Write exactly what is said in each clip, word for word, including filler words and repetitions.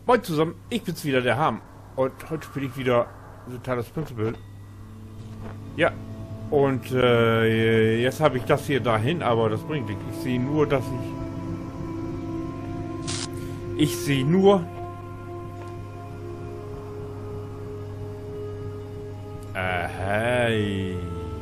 Moin zusammen, ich bin's wieder, der Ham. Und heute spiele ich wieder The Talos Principle. Ja, und äh, jetzt habe ich das hier dahin, aber das bringt nichts. Ich sehe nur, dass ich... Ich sehe nur... Äh, hey.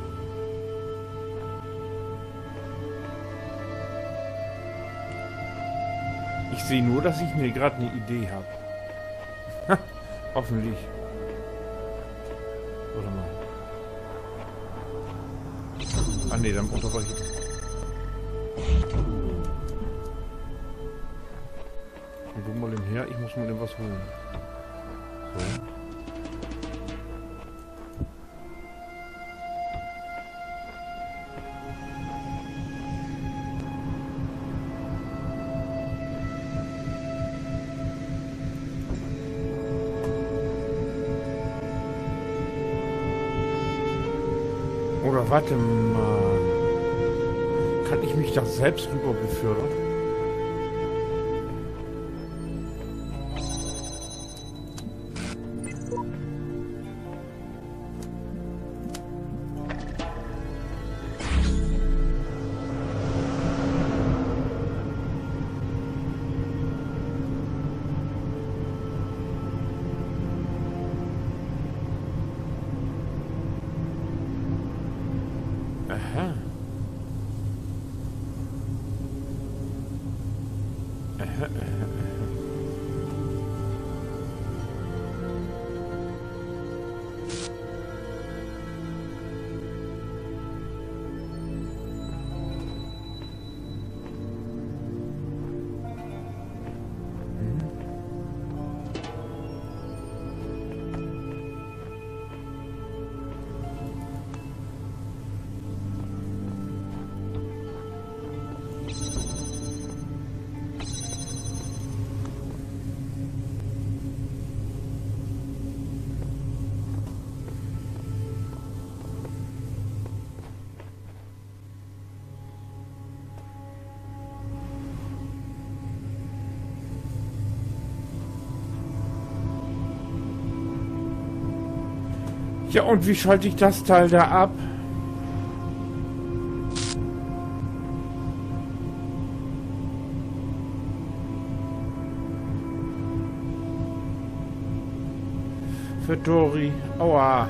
Ich sehe nur, dass ich mir gerade eine Idee habe. Hoffentlich. Warte mal. Ah ne, dann unterbreche ich. Ich guck mal dem her, ich muss mal dem was holen. So. Oder warte mal. Kann ich mich da selbst rüber befördern? Aha. Aha, aha, aha. Ja, und wie schalte ich das Teil da ab? Für Dori. Aua.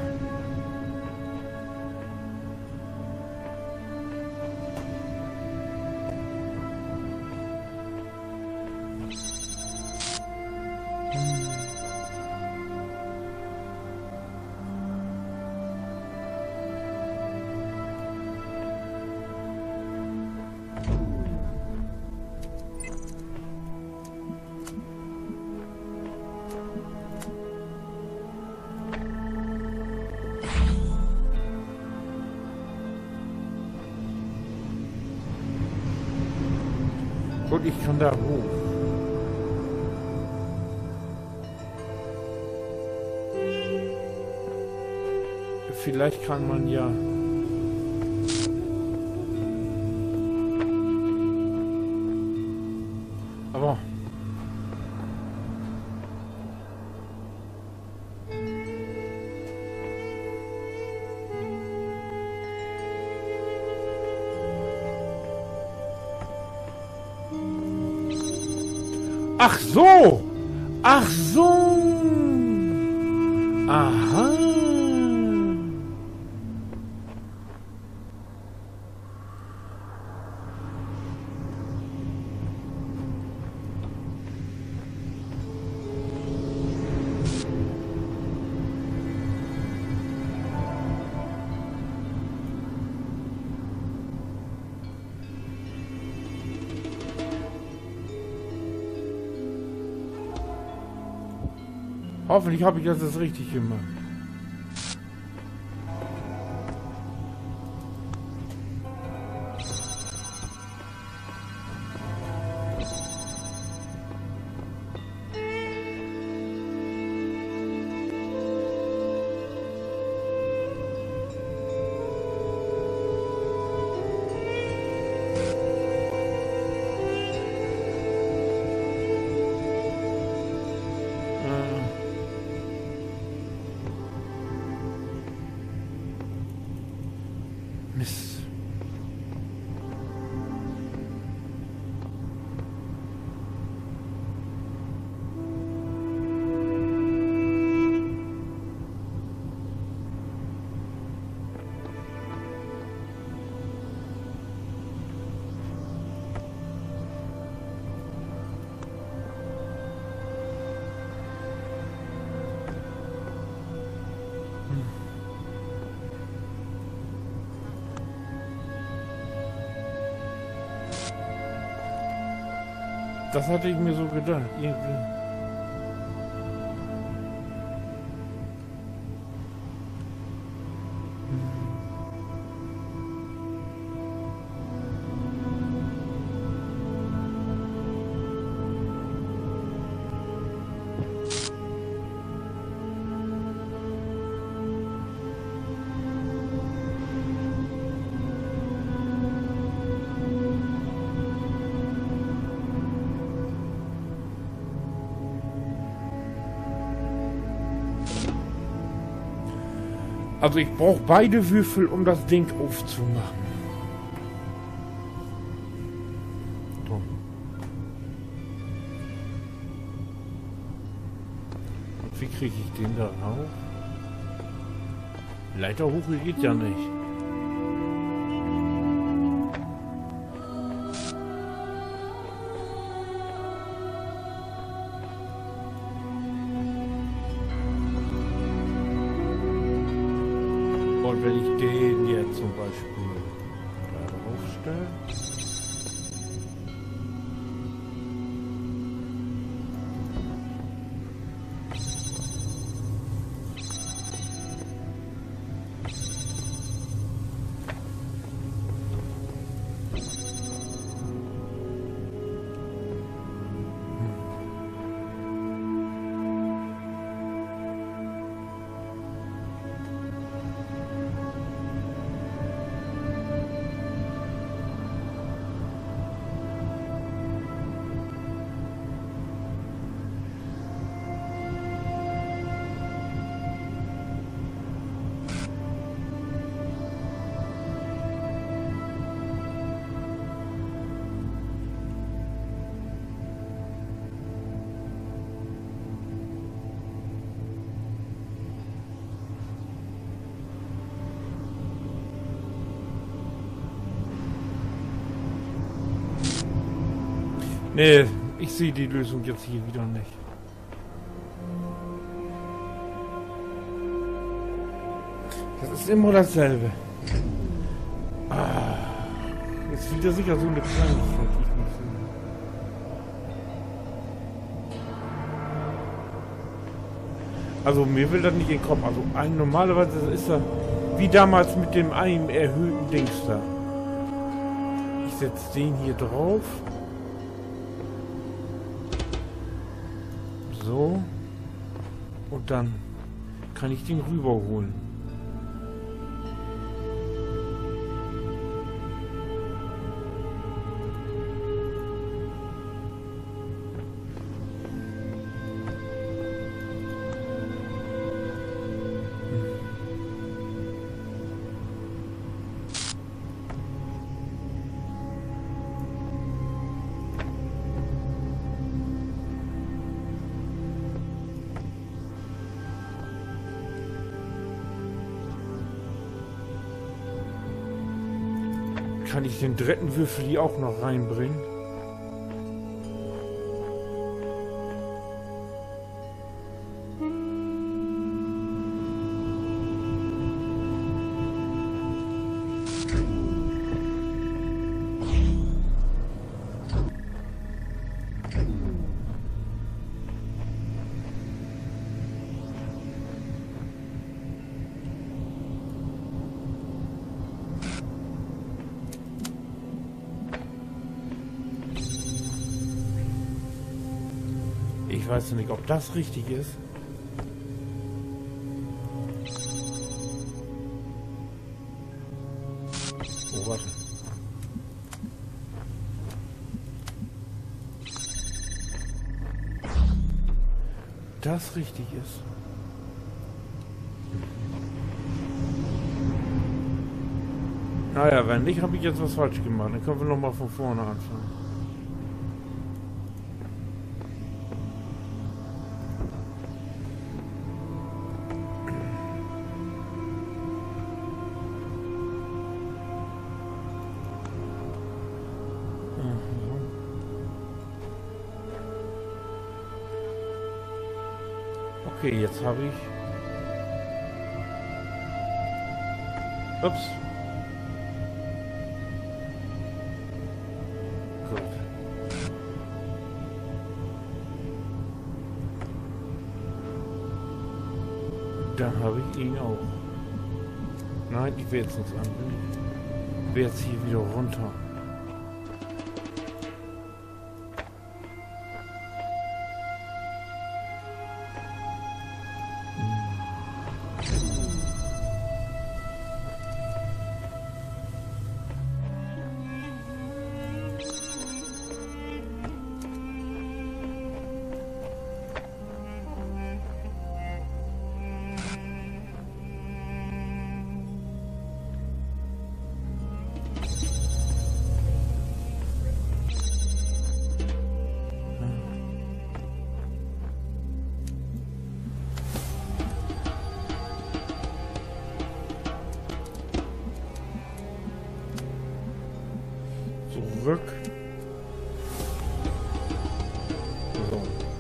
Und ich kann da hoch. Vielleicht kann man ja... Aber... Ach so! Ach so! Aha! Hoffentlich habe ich das jetzt richtig gemacht. das hatte ich mir so gedacht. Irgendwie. Also ich brauche beide Würfel, um das Ding aufzumachen. So. Und wie kriege ich den da rauf? Leiter hoch geht ja nicht. Und wenn ich den jetzt zum Beispiel da drauf stelle. Nee, ich sehe die Lösung jetzt hier wieder nicht. Das ist immer dasselbe. Ah, jetzt wieder sicher so eine Kleinigkeit, die ich nicht sehe. Also mir will das nicht in den Kopf. Also ein, normalerweise ist er wie damals mit dem einen erhöhten Dings da. Ich setze den hier drauf. So. Und dann kann ich den rüberholen. Kann ich den dritten Würfel hier auch noch reinbringen? Ich weiß nicht, ob das richtig ist. Oh, warte. Das richtig ist. Naja, wenn nicht, habe ich jetzt was falsch gemacht. Dann können wir nochmal von vorne anfangen. Okay, jetzt habe ich... Ups. Gut. Dann habe ich ihn auch. Nein, ich will jetzt nichts an. Ich will jetzt hier wieder runter. Zurück. So.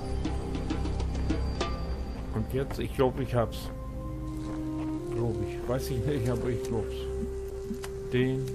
Und jetzt, ich glaube, ich hab's. Glaube ich. Weiß ich nicht, aber ich glaub's. Den.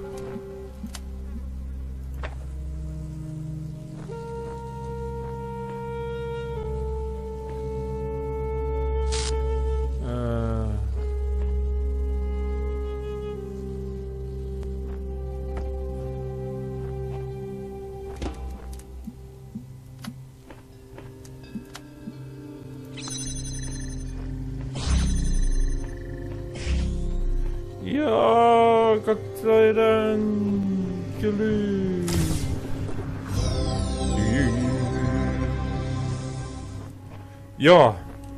Ja, Gott sei Dank gelöst. Ja.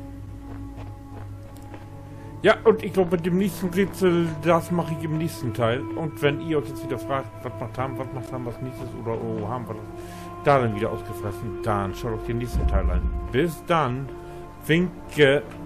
Ja, und ich glaube, mit dem nächsten Rätsel, das mache ich im nächsten Teil. Und wenn ihr euch jetzt wieder fragt, was macht Ham, was macht Ham was nächstes oder oh, haben wir das da dann wieder ausgefressen, dann schaut euch den nächsten Teil an. Bis dann. Winke.